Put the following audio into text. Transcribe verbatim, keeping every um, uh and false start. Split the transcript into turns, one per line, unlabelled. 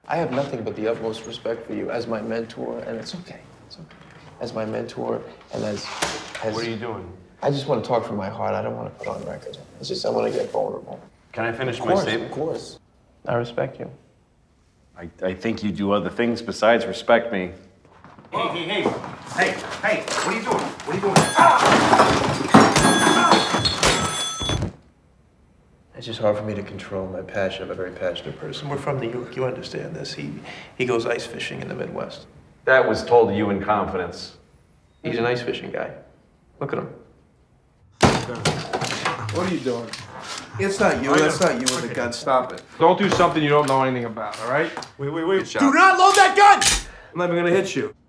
I have nothing but the utmost respect for you as my mentor, and it's okay. It's okay. As my mentor and as, as...
What are you doing?
I just want to talk from my heart. I don't want to put on record. It's just I want to get vulnerable.
Can I finish
Of
my
course,
statement?
Of course. I respect you.
I, I think you do other things besides respect me.
Hey, hey, hey. Hey, hey, what are you doing? What are you doing? Ah!
It's just hard for me to control my passion. I'm a very passionate person. We're from New York. You understand this. He, he goes ice fishing in the Midwest.
That was told to you in confidence.
He's an ice fishing guy. Look at him.
What are you doing?
It's not you. That's not you with the gun. Stop it.
Don't do something you don't know anything about, all right?
Wait, wait, wait.
Do not load that gun! I'm not even gonna hit you.